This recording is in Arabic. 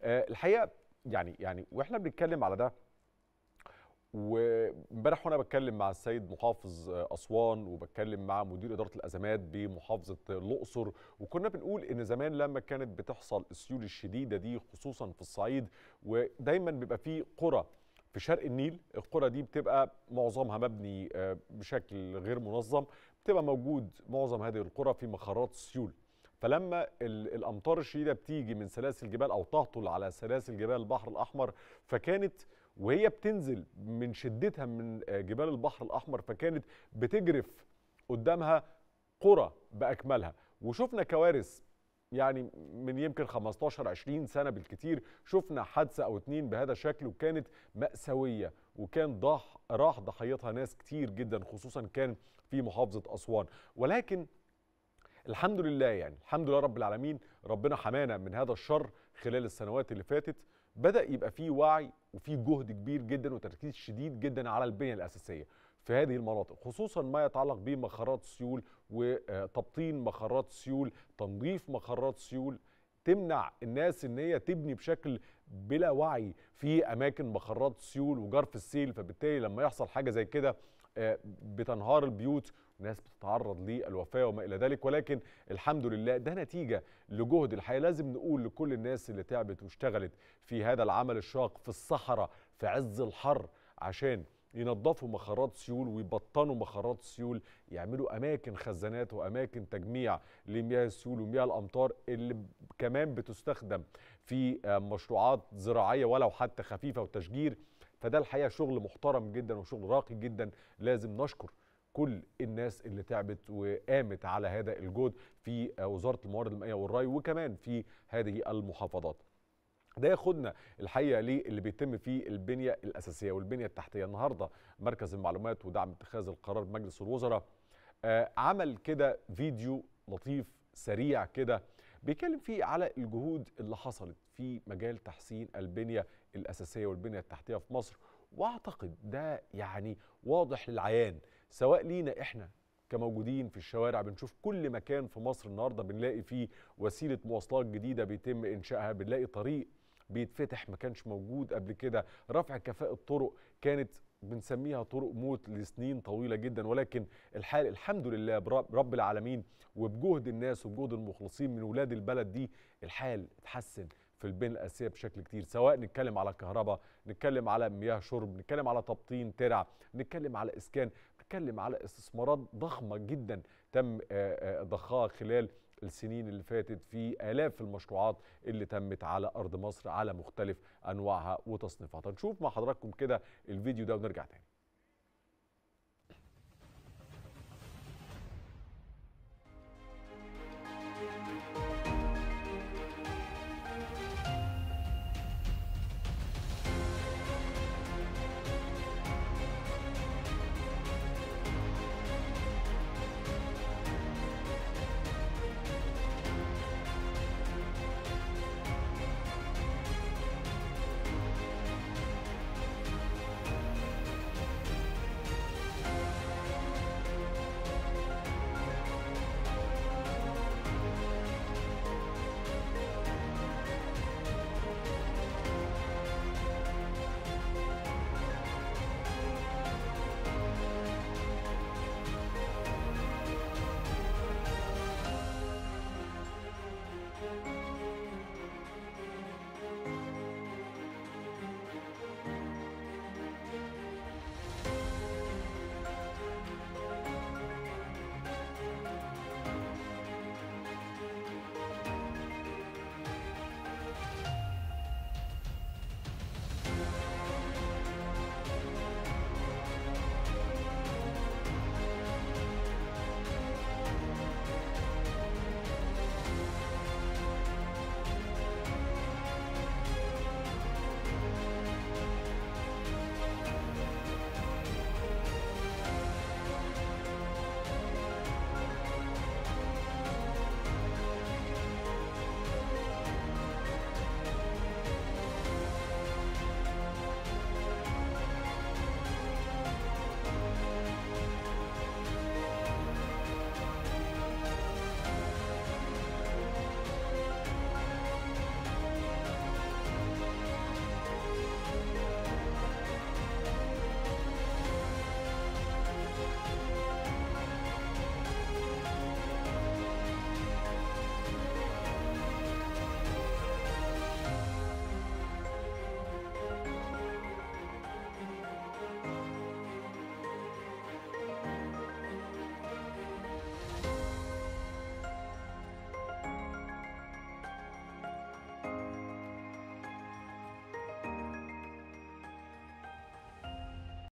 الحقيقه يعني واحنا بنتكلم على ده، وامبارح وانا بتكلم مع السيد محافظ اسوان وبتكلم مع مدير اداره الازمات بمحافظه الاقصر، وكنا بنقول ان زمان لما كانت بتحصل السيول الشديده دي خصوصا في الصعيد، ودايما بيبقى في قرى في شرق النيل، القرى دي بتبقى معظمها مبني بشكل غير منظم، بتبقى موجود معظم هذه القرى في مخرات السيول. فلما الامطار الشديده بتيجي من سلاسل جبال او تهطل على سلاسل جبال البحر الاحمر، فكانت وهي بتنزل من شدتها من جبال البحر الأحمر فكانت بتجرف قدامها قرى بأكملها. وشفنا كوارث يعني من يمكن 15 20 سنة بالكتير، شفنا حادثة أو اتنين بهذا الشكل وكانت مأساوية، وكان راح ضحيتها ناس كتير جدا، خصوصا كان في محافظة أسوان. ولكن الحمد لله، يعني الحمد لله رب العالمين، ربنا حمانا من هذا الشر خلال السنوات اللي فاتت. بدأ يبقى فيه وعي وفيه جهد كبير جدا وتركيز شديد جدا على البنية الأساسية في هذه المناطق، خصوصا ما يتعلق بمخرات السيول وتبطين مخرات السيول، تنظيف مخرات السيول، تمنع الناس ان هي تبني بشكل بلا وعي في اماكن مخرات السيول وجرف السيل. فبالتالي لما يحصل حاجه زي كده بتنهار البيوت وناس بتتعرض للوفاه وما الى ذلك. ولكن الحمد لله ده نتيجه لجهد الحقيقه. لازم نقول لكل الناس اللي تعبت واشتغلت في هذا العمل الشاق في الصحراء في عز الحر عشان ينظفوا مخرات السيول ويبطنوا مخرات السيول، يعملوا اماكن خزانات واماكن تجميع لمياه السيول ومياه الامطار اللي كمان بتستخدم في مشروعات زراعيه ولو حتى خفيفه وتشجير. فده الحقيقه شغل محترم جدا وشغل راقي جدا. لازم نشكر كل الناس اللي تعبت وقامت على هذا الجهد في وزاره الموارد المائيه والري وكمان في هذه المحافظات. ده ياخدنا الحقيقه اللي بيتم فيه البنيه الاساسيه والبنيه التحتيه. النهارده مركز المعلومات ودعم اتخاذ القرار بمجلس الوزراء عمل كده فيديو لطيف سريع كده بيتكلم فيه على الجهود اللي حصلت في مجال تحسين البنيه الاساسيه والبنيه التحتيه في مصر. واعتقد ده يعني واضح للعيان، سواء لينا احنا كموجودين في الشوارع، بنشوف كل مكان في مصر النهارده بنلاقي فيه وسيله مواصلات جديده بيتم انشائها، بنلاقي طريق بيتفتح ما كانش موجود قبل كده، رفع كفاءة طرق كانت بنسميها طرق موت لسنين طويلة جدا. ولكن الحال الحمد لله برب العالمين وبجهد الناس وبجهد المخلصين من ولاد البلد دي، الحال اتحسن في البنية الأساسية بشكل كتير، سواء نتكلم على كهرباء، نتكلم على مياه شرب، نتكلم على تبطين ترع، نتكلم على إسكان، نتكلم على استثمارات ضخمة جدا تم ضخها خلال السنين اللي فاتت في آلاف المشروعات اللي تمت على أرض مصر على مختلف أنواعها وتصنيفاتها. نشوف مع حضراتكم كده الفيديو ده ونرجع تاني.